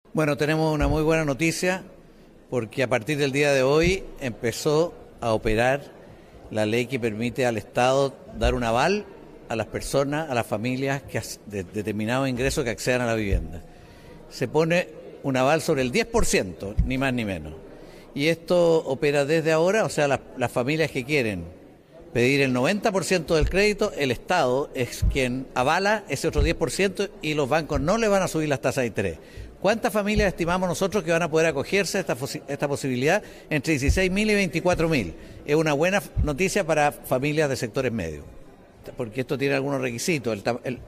Bueno, tenemos una muy buena noticia porque a partir del día de hoy empezó a operar la ley que permite al Estado dar un aval a las personas, a las familias de determinado ingreso que accedan a la vivienda. Se pone un aval sobre el 10%, ni más ni menos. Y esto opera desde ahora, o sea, las familias que quieren pedir el 90% del crédito, el Estado es quien avala ese otro 10% y los bancos no le van a subir las tasas de interés. ¿Cuántas familias estimamos nosotros que van a poder acogerse a esta posibilidad? Entre 16.000 y 24.000. Es una buena noticia para familias de sectores medios, porque esto tiene algunos requisitos.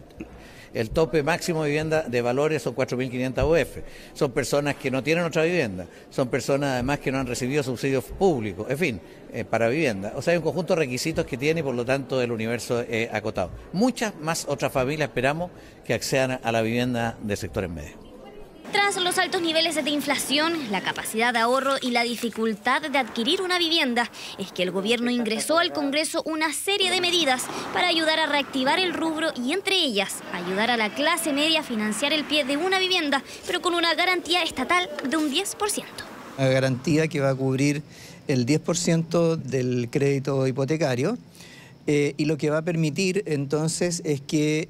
El tope máximo de vivienda de valores son 4.500 UF. Son personas que no tienen otra vivienda. Son personas además que no han recibido subsidios públicos. En fin, para vivienda. O sea, hay un conjunto de requisitos que tiene y por lo tanto el universo es acotado. Muchas más otras familias esperamos que accedan a la vivienda de sectores medios. Tras los altos niveles de inflación, la capacidad de ahorro y la dificultad de adquirir una vivienda, es que el gobierno ingresó al Congreso una serie de medidas para ayudar a reactivar el rubro y entre ellas ayudar a la clase media a financiar el pie de una vivienda, pero con una garantía estatal de un 10%. Una garantía que va a cubrir el 10% del crédito hipotecario. Y lo que va a permitir entonces es que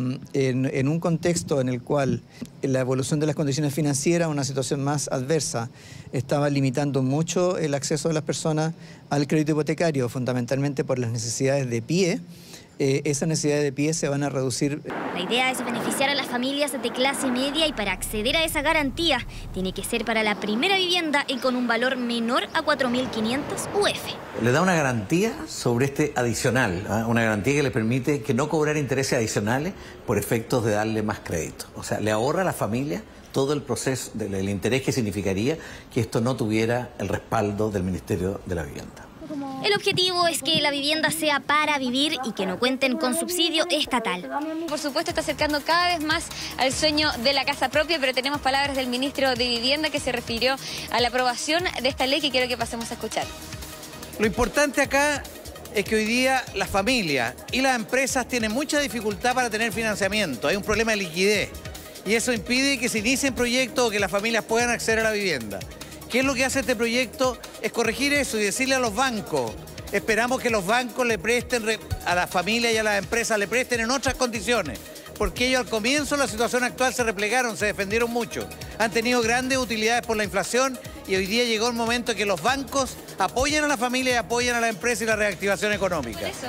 en un contexto en el cual la evolución de las condiciones financieras, una situación más adversa, estaba limitando mucho el acceso de las personas al crédito hipotecario, fundamentalmente por las necesidades de pie, esas necesidades de pie se van a reducir. La idea es beneficiar a las familias de clase media y para acceder a esa garantía tiene que ser para la primera vivienda y con un valor menor a 4.500 UF. Le da una garantía sobre este adicional, ¿eh? Una garantía que le permite que no cobrar intereses adicionales por efectos de darle más crédito. O sea, le ahorra a la familia todo el proceso del interés que significaría que esto no tuviera el respaldo del Ministerio de la Vivienda. El objetivo es que la vivienda sea para vivir y que no cuenten con subsidio estatal. Por supuesto, está acercando cada vez más al sueño de la casa propia, pero tenemos palabras del ministro de Vivienda que se refirió a la aprobación de esta ley que quiero que pasemos a escuchar. Lo importante acá es que hoy día las familias y las empresas tienen mucha dificultad para tener financiamiento. Hay un problema de liquidez y eso impide que se inicien proyectos o que las familias puedan acceder a la vivienda. ¿Qué es lo que hace este proyecto? Es corregir eso y decirle a los bancos. Esperamos que los bancos le presten a las familias y a las empresas, le presten en otras condiciones. Porque ellos al comienzo de la situación actual se replegaron, se defendieron mucho. Han tenido grandes utilidades por la inflación y hoy día llegó el momento que los bancos apoyen a la familia y apoyen a la empresa y la reactivación económica. Por eso.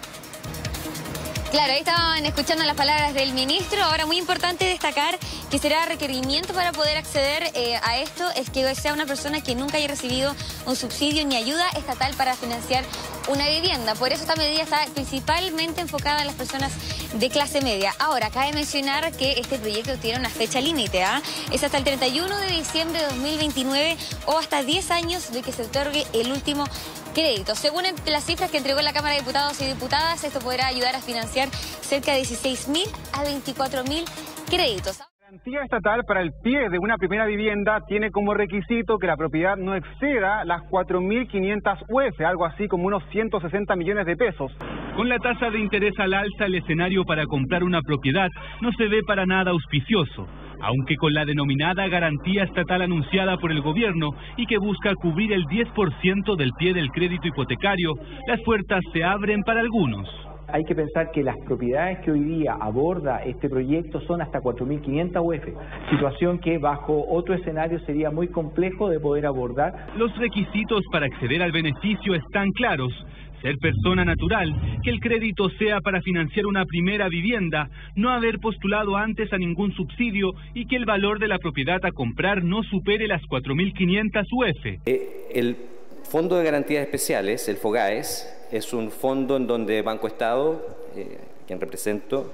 Claro, ahí estaban escuchando las palabras del ministro. Ahora, muy importante destacar que será requerimiento para poder acceder a esto es que sea una persona que nunca haya recibido un subsidio ni ayuda estatal para financiar una vivienda. Por eso esta medida está principalmente enfocada en las personas de clase media. Ahora, cabe mencionar que este proyecto tiene una fecha límite, ¿ah? Es hasta el 31 de diciembre de 2029 o hasta 10 años de que se otorgue el último crédito. Según las cifras que entregó la Cámara de Diputados y Diputadas, esto podrá ayudar a financiar cerca de 16.000 a 24.000 créditos. La garantía estatal para el pie de una primera vivienda tiene como requisito que la propiedad no exceda las 4.500 UF, algo así como unos 160 millones de pesos. Con la tasa de interés al alza, el escenario para comprar una propiedad no se ve para nada auspicioso, aunque con la denominada garantía estatal anunciada por el gobierno y que busca cubrir el 10% del pie del crédito hipotecario, las puertas se abren para algunos. Hay que pensar que las propiedades que hoy día aborda este proyecto son hasta 4.500 UF, situación que bajo otro escenario sería muy complejo de poder abordar. Los requisitos para acceder al beneficio están claros. Ser persona natural, que el crédito sea para financiar una primera vivienda, no haber postulado antes a ningún subsidio y que el valor de la propiedad a comprar no supere las 4.500 UF. El Fondo de Garantías Especiales, el FOGAES, es un fondo en donde Banco Estado, quien represento,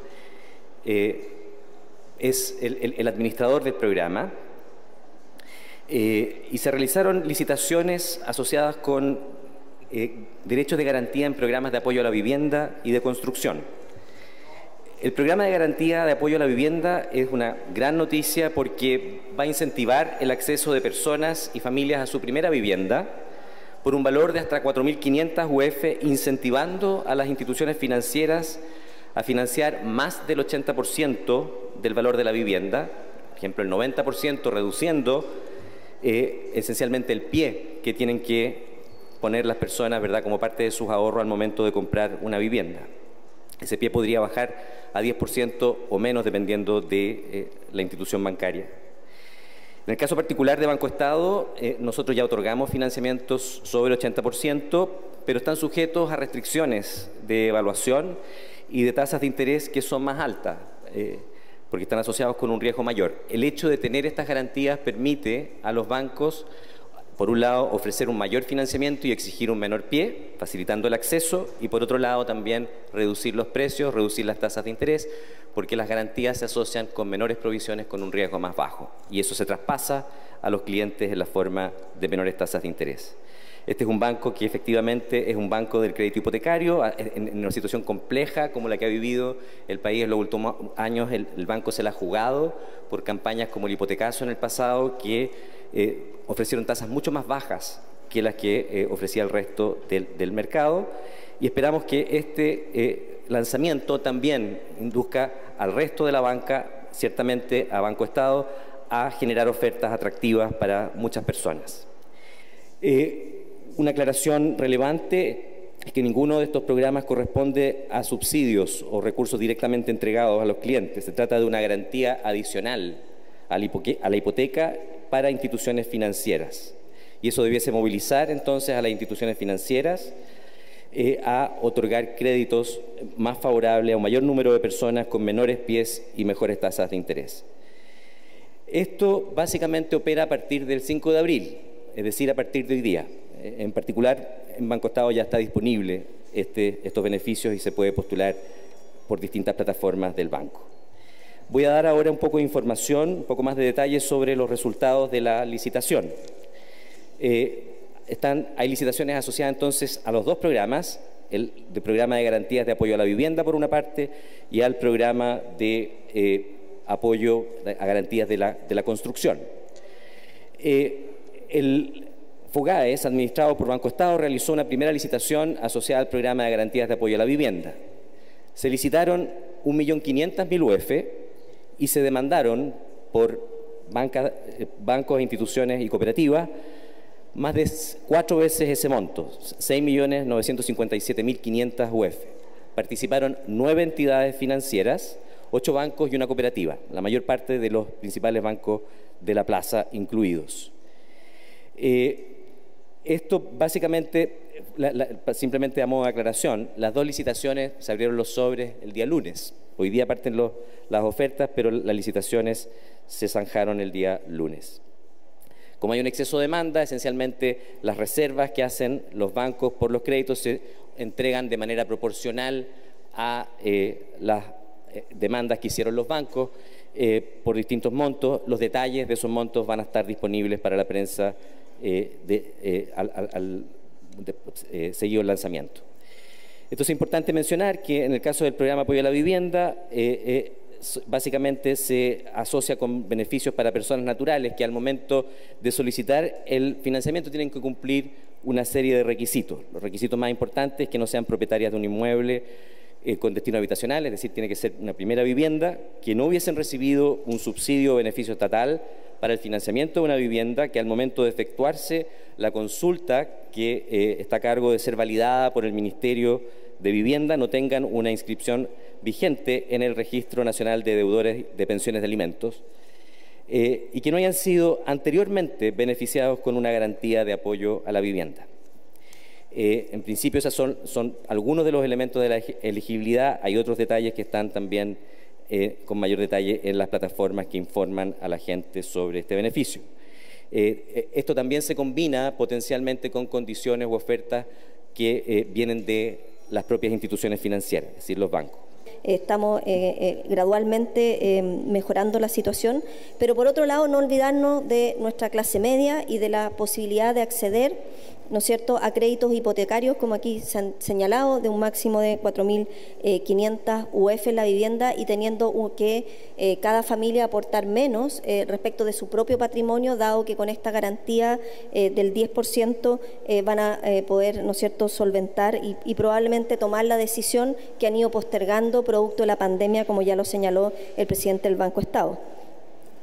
es el administrador del programa y se realizaron licitaciones asociadas con derechos de garantía en programas de apoyo a la vivienda y de construcción. El programa de garantía de apoyo a la vivienda es una gran noticia porque va a incentivar el acceso de personas y familias a su primera vivienda por un valor de hasta 4.500 UF, incentivando a las instituciones financieras a financiar más del 80% del valor de la vivienda, por ejemplo el 90%, reduciendo esencialmente el pie que tienen que poner las personas, ¿verdad?, como parte de sus ahorros al momento de comprar una vivienda. Ese pie podría bajar a 10% o menos dependiendo de la institución bancaria. En el caso particular de Banco Estado, nosotros ya otorgamos financiamientos sobre el 80%, pero están sujetos a restricciones de evaluación y de tasas de interés que son más altas, porque están asociados con un riesgo mayor. El hecho de tener estas garantías permite a los bancos, por un lado, ofrecer un mayor financiamiento y exigir un menor pie, facilitando el acceso, y por otro lado también reducir los precios, reducir las tasas de interés, porque las garantías se asocian con menores provisiones con un riesgo más bajo, y eso se traspasa a los clientes en la forma de menores tasas de interés. Este es un banco que efectivamente es un banco del crédito hipotecario, en una situación compleja como la que ha vivido el país en los últimos años. El banco se la ha jugado por campañas como el hipotecazo en el pasado, que ofrecieron tasas mucho más bajas que las que ofrecía el resto del mercado, y esperamos que este lanzamiento también induzca al resto de la banca, ciertamente a Banco Estado, a generar ofertas atractivas para muchas personas. Una aclaración relevante es que ninguno de estos programas corresponde a subsidios o recursos directamente entregados a los clientes. Se trata de una garantía adicional a la hipoteca para instituciones financieras. Y eso debiese movilizar entonces a las instituciones financieras a otorgar créditos más favorables a un mayor número de personas con menores pies y mejores tasas de interés. Esto básicamente opera a partir del 5 de abril, es decir, a partir de hoy día. En particular, en Banco Estado ya está disponible estos beneficios y se puede postular por distintas plataformas del banco. Voy a dar ahora un poco de información, un poco más de detalles sobre los resultados de la licitación. Hay licitaciones asociadas entonces a los dos programas, el programa de garantías de apoyo a la vivienda por una parte y al programa de apoyo a garantías de la construcción. El FOGAES, administrado por Banco Estado, realizó una primera licitación asociada al programa de garantías de apoyo a la vivienda. Se licitaron 1.500.000 UF y se demandaron por bancos, instituciones y cooperativas más de 4 veces ese monto, 6.957.500 UF. Participaron 9 entidades financieras, 8 bancos y una cooperativa, la mayor parte de los principales bancos de la plaza incluidos. Esto básicamente, simplemente a modo de aclaración, las dos licitaciones se abrieron los sobres el día lunes. Hoy día parten las ofertas, pero las licitaciones se zanjaron el día lunes. Como hay un exceso de demanda, esencialmente las reservas que hacen los bancos por los créditos se entregan de manera proporcional a las demandas que hicieron los bancos por distintos montos. Los detalles de esos montos van a estar disponibles para la prensa seguido el lanzamiento. Entonces es importante mencionar que en el caso del programa Apoyo a la Vivienda, básicamente se asocia con beneficios para personas naturales que al momento de solicitar el financiamiento tienen que cumplir una serie de requisitos. Los requisitos más importantes es que no sean propietarias de un inmueble con destino habitacional, es decir, tiene que ser una primera vivienda, que no hubiesen recibido un subsidio o beneficio estatal para el financiamiento de una vivienda, que al momento de efectuarse la consulta que está a cargo de ser validada por el Ministerio de Vivienda no tengan una inscripción vigente en el Registro Nacional de Deudores de Pensiones de Alimentos y que no hayan sido anteriormente beneficiados con una garantía de apoyo a la vivienda. En principio esos son algunos de los elementos de la elegibilidad. Hay otros detalles que están también con mayor detalle en las plataformas que informan a la gente sobre este beneficio. Esto también se combina potencialmente con condiciones u ofertas que vienen de las propias instituciones financieras, es decir, los bancos. Estamos gradualmente mejorando la situación, pero por otro lado no olvidarnos de nuestra clase media y de la posibilidad de acceder, ¿no es cierto?, a créditos hipotecarios, como aquí se han señalado, de un máximo de 4.500 UF en la vivienda y teniendo que cada familia aportar menos respecto de su propio patrimonio, dado que con esta garantía del 10% van a poder, ¿no es cierto?, solventar y probablemente tomar la decisión que han ido postergando producto de la pandemia, como ya lo señaló el presidente del Banco Estado.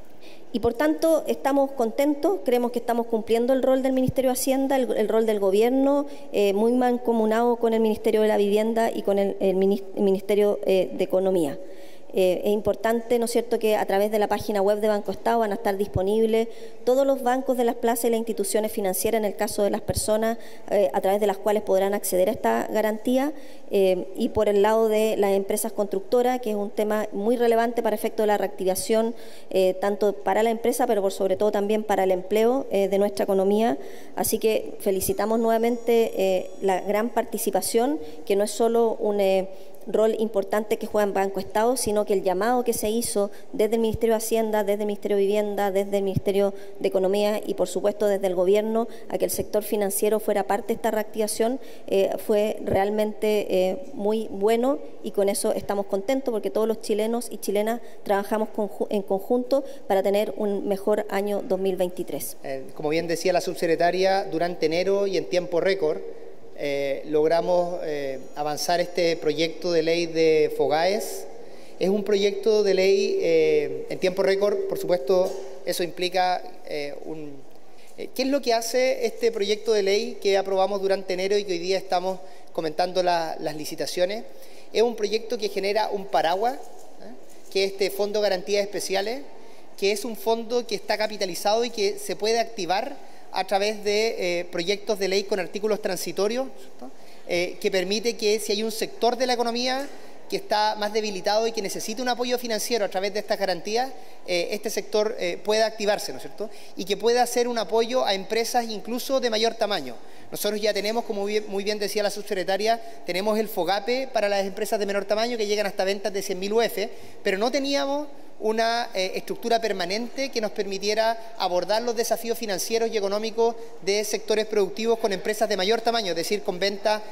Y por tanto estamos contentos, creemos que estamos cumpliendo el rol del Ministerio de Hacienda, el rol del Gobierno, muy mancomunado con el Ministerio de la Vivienda y con el Ministerio de Economía. Es importante, ¿no es cierto?, que a través de la página web de Banco Estado van a estar disponibles todos los bancos de las plazas y las instituciones financieras en el caso de las personas a través de las cuales podrán acceder a esta garantía, y por el lado de las empresas constructoras, que es un tema muy relevante para efecto de la reactivación tanto para la empresa, pero por sobre todo también para el empleo de nuestra economía. Así que felicitamos nuevamente la gran participación, que no es solo un rol importante que juega en Banco Estado, sino que el llamado que se hizo desde el Ministerio de Hacienda, desde el Ministerio de Vivienda, desde el Ministerio de Economía y por supuesto desde el Gobierno a que el sector financiero fuera parte de esta reactivación fue realmente muy bueno, y con eso estamos contentos porque todos los chilenos y chilenas trabajamos en conjunto para tener un mejor año 2023. Como bien decía la subsecretaria, durante enero y en tiempo récord logramos avanzar este proyecto de ley de FOGAES. Es un proyecto de ley en tiempo récord, por supuesto, eso implica ¿qué es lo que hace este proyecto de ley que aprobamos durante enero y que hoy día estamos comentando las licitaciones? Es un proyecto que genera un paraguas, que es este Fondo de Garantías Especiales, que es un fondo que está capitalizado y que se puede activar a través de proyectos de ley con artículos transitorios, ¿no?, que permite que si hay un sector de la economía que está más debilitado y que necesita un apoyo financiero a través de estas garantías, este sector pueda activarse, ¿no es cierto?, y que pueda hacer un apoyo a empresas incluso de mayor tamaño. Nosotros ya tenemos, como muy bien decía la subsecretaria, tenemos el FOGAPE para las empresas de menor tamaño que llegan hasta ventas de 100.000 UF, pero no teníamos una estructura permanente que nos permitiera abordar los desafíos financieros y económicos de sectores productivos con empresas de mayor tamaño, es decir, con ventas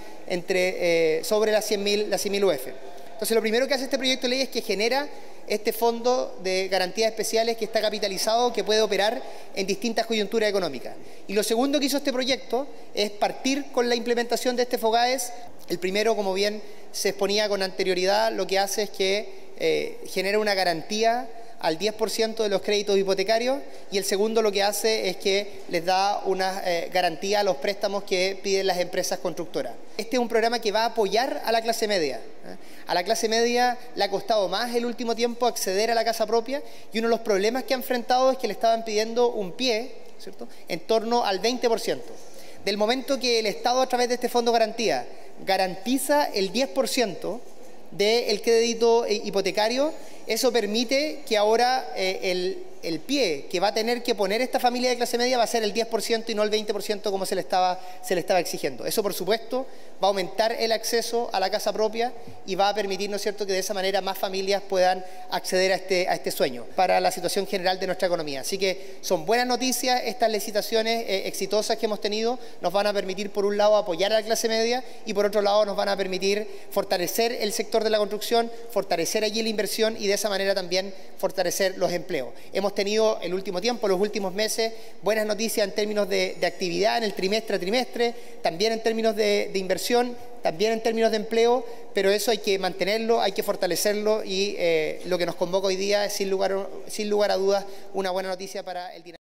sobre las 100.000 UF. Entonces, lo primero que hace este proyecto de ley es que genera este fondo de garantías especiales que está capitalizado, que puede operar en distintas coyunturas económicas. Y lo segundo que hizo este proyecto es partir con la implementación de este FOGAES. El primero, como bien se exponía con anterioridad, lo que hace es que genera una garantía al 10% de los créditos hipotecarios, y el segundo lo que hace es que les da una garantía a los préstamos que piden las empresas constructoras. Este es un programa que va a apoyar a la clase media. A la clase media le ha costado más el último tiempo acceder a la casa propia, y uno de los problemas que ha enfrentado es que le estaban pidiendo un pie, ¿cierto?, en torno al 20%. Del momento que el Estado, a través de este fondo de garantía, garantiza el 10% del crédito hipotecario, eso permite que ahora el pie que va a tener que poner esta familia de clase media va a ser el 10% y no el 20% como se le estaba exigiendo. Eso, por supuesto, va a aumentar el acceso a la casa propia y va a permitir, ¿no es cierto?, que de esa manera más familias puedan acceder a este sueño para la situación general de nuestra economía. Así que son buenas noticias estas licitaciones exitosas que hemos tenido. Nos van a permitir, por un lado, apoyar a la clase media, y por otro lado nos van a permitir fortalecer el sector de la construcción, fortalecer allí la inversión y de esa manera también fortalecer los empleos. Hemos tenido el último tiempo, los últimos meses, buenas noticias en términos de actividad en el trimestre a trimestre, también en términos de inversión, también en términos de empleo, pero eso hay que mantenerlo, hay que fortalecerlo, y lo que nos convoca hoy día es sin lugar a dudas una buena noticia para el dinamismo.